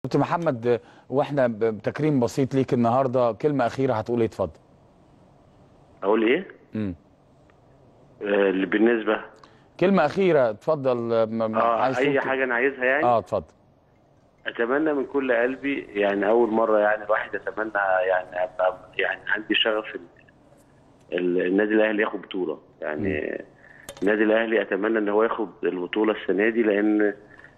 كابتن محمد، واحنا بتكريم بسيط ليك النهارده، كلمه اخيره هتقول ايه؟ اتفضل. اقول ايه؟ امم اللي بالنسبه كلمه اخيره اتفضل. عايز تقول اي حاجه انا عايزها يعني. اتفضل. اتمنى من كل قلبي، يعني اول مره يعني الواحد يتمنى، يعني ابقى يعني عندي شغف النادي الاهلي ياخد بطوله امم يعني. النادي الاهلي اتمنى ان هو ياخد البطوله السنه دي، لان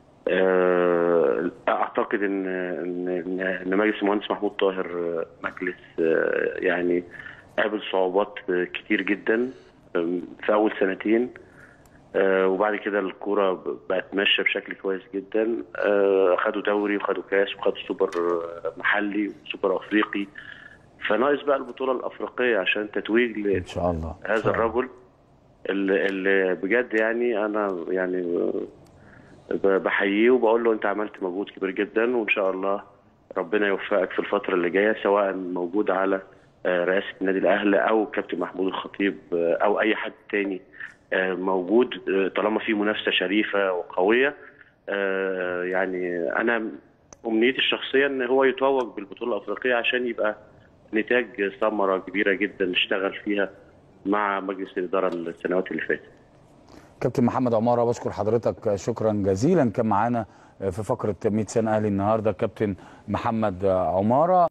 اعتقد ان مجلس المهندس محمود طاهر مجلس يعني قابل صعوبات كتير جدا في اول سنتين. وبعد كده الكوره بقت ماشيه بشكل كويس جدا. خدوا دوري وخدوا كاس وخدوا سوبر محلي وسوبر افريقي. فناقص بقى البطوله الافريقيه عشان تتويج ان شاء الله ان لهذا شاء الله. الرجل اللي بجد يعني انا يعني بحييه وبقول له انت عملت مجهود كبير جدا، وان شاء الله ربنا يوفقك في الفتره اللي جايه، سواء موجود على رئاسه النادي الاهلي او كابتن محمود الخطيب او اي حد تاني موجود، طالما في منافسه شريفه وقويه. يعني انا امنيتي الشخصيه ان هو يتوج بالبطوله الافريقيه عشان يبقى نتاج ثمره كبيره جدا نشتغل فيها مع مجلس الاداره السنوات اللي فاتت. كابتن محمد عماره، بشكر حضرتك شكرا جزيلا. كان معانا في فقره 100 سنه اهلي النهارده كابتن محمد عماره.